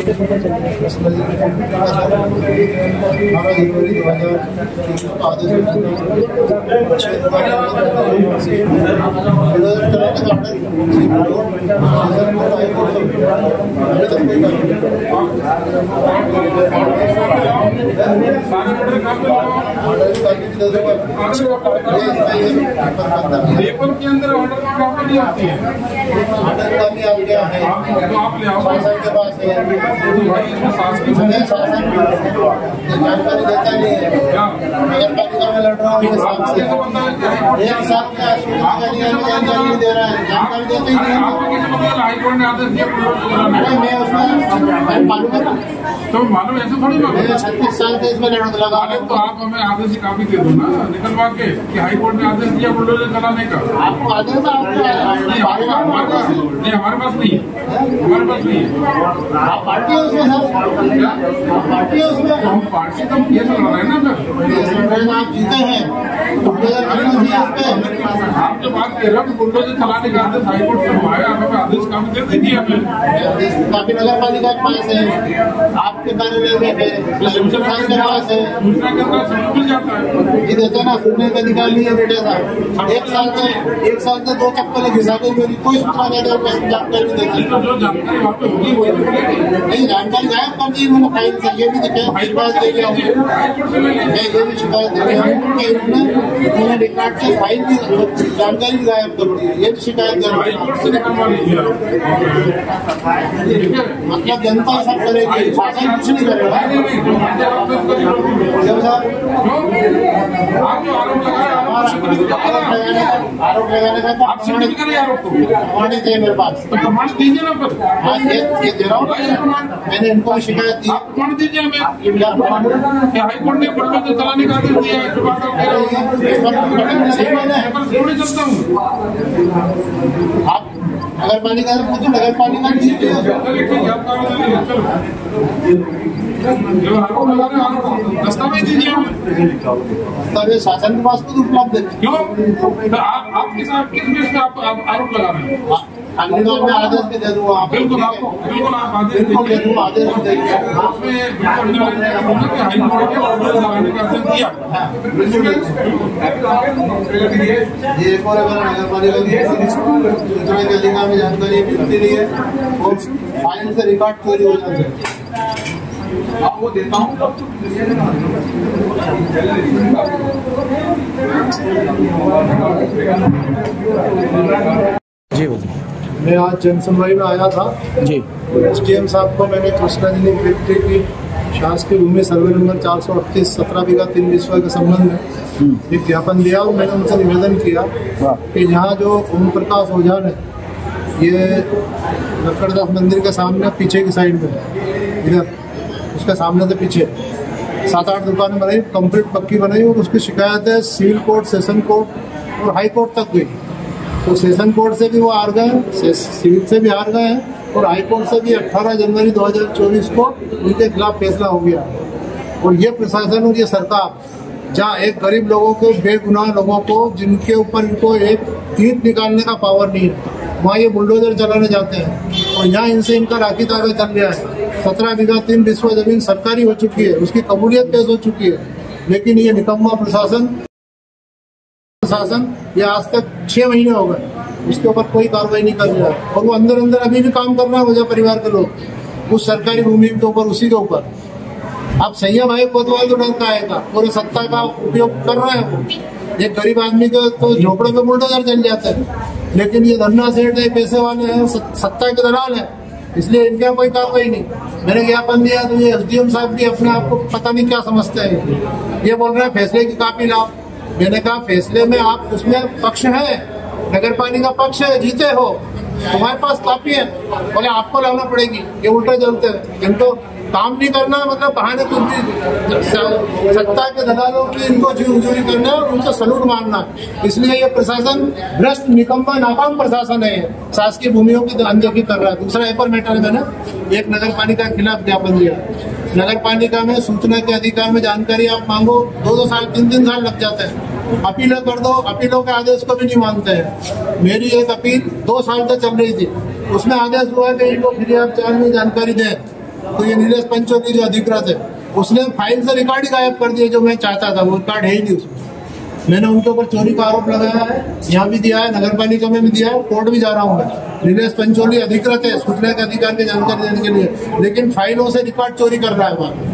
Paper के अंदर order की कॉपी नहीं आती है। ऑर्डर कॉपी आपके यहाँ है, तो आप ले आओ के पास है। तो भाई इसमें शासकीय जानकारी देता नहीं है। नगर पालिका में लड़ रहा हूँ एक साल से, एक साल का जानकारी नहीं दे रहा है, जानकारी देते ही नहीं। हाईकोर्ट ने आदेश दिया मैं उसमें मालूम है, तो मालूम ऐसे थोड़ी ना। 36 साल से इसमें लगा। तो आप हमें आदेश की कॉपी दे दो ना निकलवा के कि हाईकोर्ट ने आदेश दिया बुलडोजर चलाने का। आपको आदेश नहीं हमारे पास नहीं है, हमारे पास नहीं है। आप पार्टी है उसमें सर, आप पार्टी है उसमें। हम पार्टी तो ये चल रहा है ना सर, आप जीते हैं बुलडोजर आप जो बात कह रहे हो बुलडोजर चलाने का आदेश हाईकोर्ट से हुआ है, हमें आदेश कॉपी दे दीजिए हमें। काफी नगर पालिका के पास है, आपके बारे में सूचना के पास है, सूचना के अंदर सब मिल जाता है। ये देते ना सूचना का अधिकार नहीं है बेटे साहब। एक साल से 2 चक्कर घिसा के मेरी कोई सूचना नहीं जानकारी नहीं देती। तो जो जानकारी वहाँ पे होगी वही नहीं, जानकारी गायब कर दी मैंने फाइल से। ये भी शिकायत दे गया हूँ, ये भी शिकायत दे गया हूँ। उन्होंने रिकॉर्ड से फाइल भी जानकारी भी गायब कर दी, ये भी शिकायत कर दी। मतलब जनता सब करेगी, शासन कुछ नहीं करेगा। आरोप लगाने का आप सिद्ध करिए आरोप को, प्रमाण चाहिए मेरे पास। तो प्रमाण दीजिए ना पर। हाँ ये दे रहा हूँ, मैंने इनको शिकायत दी। आप प्रमाण दीजिए हमें कि हाईकोर्ट ने बुलडोजर चलाने का आदेश दिया है। थोड़ी चलता हूँ आप नगर पालिका से पूछो, नगर पालिका दस्तावेज दीजिए हमें। दस्तावेज शासन के पास खुद उपलब्ध है। क्यों तो आप किस बेस पे आप आरोप लगा रहे हैं? अगली बार मैं आदेश भी दे दूंगा। बिल्कुल आप आदेश दे दूंगा, आदेश भी दे दूंगा। ये एक और नगर पालिका की सूचना के अधिकार में जानकारी मिलती नहीं है और फाइल से रिकॉर्ड चोरी हो जाते हैं। आपको देता हूँ जी। मैं आज जनसुनवाई में आया था जी। SDM साहब को मैंने कृष्णा जी फैक्ट्री की शासकीय भूमि सर्वे नंबर 438 17 बीघा 3 बिस्वा के संबंध में एक ज्ञापन दिया और मैंने उनसे निवेदन किया कि यहाँ जो ओम प्रकाश ओझा है ये लक्कड़दास मंदिर के सामने पीछे की साइड में इधर उसके सामने से पीछे 7-8 दुकानें बनाई, कंप्लीट पक्की बनाई और उसकी शिकायत है सिविल कोर्ट, सेशन कोर्ट और हाई कोर्ट तक गई। तो सेशन कोर्ट से भी वो हार गए, सिविल से भी हार गए हैं और हाई कोर्ट से भी 18 जनवरी 2024 को उनके खिलाफ फैसला हो गया। और ये प्रशासन और ये सरकार जहाँ एक गरीब लोगों को, बेगुनाह लोगों को जिनके ऊपर इनको एक ईंट निकालने का पावर नहीं है, वहाँ ये बुलडोजर चलाने जाते हैं और यहाँ इनसे इनका राखी ताबा चल रहा है। 17 बीघा 3 बिस्वा जमीन सरकारी हो चुकी है, उसकी कबूलियत पेश हो चुकी है, लेकिन ये निकम्मा प्रशासन ये आज तक 6 महीने हो गए उसके ऊपर कोई कार्रवाई नहीं कर रहा है और वो अंदर अंदर अभी भी काम कर रहा है वजह परिवार के लोग उस सरकारी भूमि के ऊपर, उसी के ऊपर। अब सही है भाई, कोतवाल तो डर का आएगा, पूरे सत्ता का उपयोग कर रहा है वो। एक गरीब आदमी के तो झोपड़े पे बुलडोजर चल जाते हैं, लेकिन ये धन्ना सेठ है, पैसे वाले हैं, सत्ता के दलाल है, इसलिए इनके कोई कार्रवाई नहीं। मैंने ज्ञापन दिया तो ये SDM साहब भी अपने आप को पता नहीं क्या समझते हैं, ये बोल रहे हैं फैसले की कॉपी लाओ। मैंने कहा फैसले में आप उसमें पक्ष है, नगर पालिका पक्ष है, जीते हो, तुम्हारे पास कॉपी है, बोले आपको लाना पड़ेगी। ये उल्टे चलते हैं, इनको काम नहीं करना, मतलब बहाने कुछ भी सत्ता के दलालों की इनको जी उजूरी करना और उनको सलूट मारना। इसलिए ये प्रशासन भ्रष्ट, निकम्मा, नाकाम प्रशासन है, शासकीय भूमियों की अनदेखी कर रहा है। दूसरा एक और मैटर है, मैंने एक नगर पालिका के खिलाफ ज्ञापन दिया। नगर पालिका में सूचना के अधिकार में जानकारी आप मांगो, 2-2 साल 3-3 साल लग जाते हैं। अपीलें कर दो, अपीलों के आदेश को भी नहीं मानते हैं। मेरी एक अपील 2 साल तक चल रही थी, उसमें आदेश हुआ कि इनको फ्री ऑफ चार्ज में जानकारी दें, तो ये नीलेश पंचोली जो अधिकृत है उसने फाइल से रिकॉर्ड ही गायब कर दिया, जो मैं चाहता था वो रिकॉर्ड है ही नहीं उसमें। मैंने उनके ऊपर चोरी का आरोप लगाया है, यहाँ भी दिया है, नगर पालिका में भी दिया है, कोर्ट भी जा रहा हूँ मैं। नीलेश पंचोली अधिकृत है सूचना के अधिकार की जानकारी देने के लिए, लेकिन फाइलों से रिकॉर्ड चोरी कर रहा है वहाँ।